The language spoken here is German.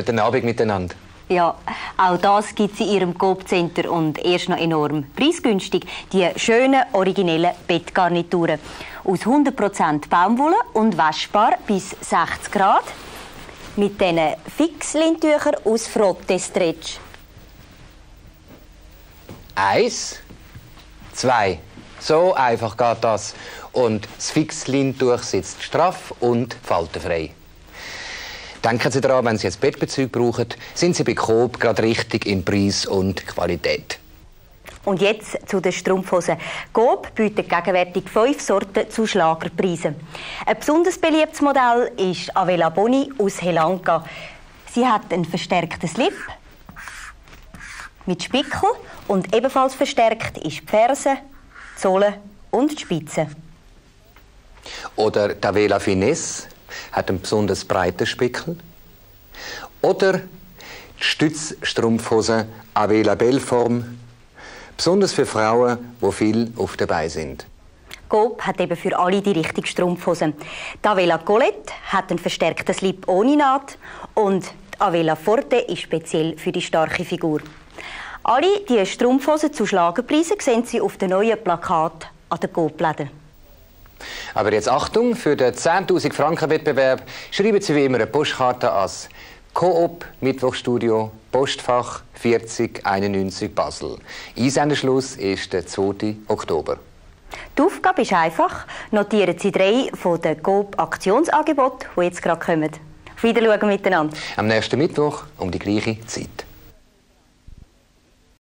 Guten Abend miteinander. Ja, auch das gibt es in Ihrem Coop-Center und erst noch enorm preisgünstig. Die schönen, originellen Bettgarnituren. Aus 100% Baumwolle und waschbar bis 60 Grad. Mit diesen Fixlintüchern aus Frotte-Stretch. 1, 2. So einfach geht das. Und das Fixlin-Tuch sitzt straff und faltenfrei. Denken Sie daran, wenn Sie jetzt Bettbezüge brauchen, sind Sie bei Coop gerade richtig in Preis und Qualität. Und jetzt zu den Strumpfhosen. Coop bietet gegenwärtig 5 Sorten zu Schlagerpreisen. Ein besonders beliebtes Modell ist Avella Boni aus Helanka. Sie hat einen verstärkten Slip mit Spickel und ebenfalls verstärkt ist die Ferse, die Sohle und die Spitze. Oder die Avella Finesse hat einen besonders breiten Spickel. Oder die Stützstrumpfhose Avella Bellform, besonders für Frauen, die viel auf der Beine sind. Coop hat eben für alle die richtige Strumpfhose. Die Avella Colette hat einen verstärkten Slip ohne Naht und die Avella Forte ist speziell für die starke Figur. Alle diese Strumpfhosen zu Schlagerpreisen sehen Sie auf den neuen Plakat an den Coop-Läden. Aber jetzt Achtung, für den 10'000 Franken Wettbewerb schreiben Sie wie immer eine Postkarte als Coop Mittwochstudio Postfach 4091 Basel. Einsendeschluss ist der 2. Oktober. Die Aufgabe ist einfach. Notieren Sie 3 von den Coop-Aktionsangeboten, die jetzt gerade kommen. Auf Wiedersehen miteinander. Am nächsten Mittwoch um die gleiche Zeit.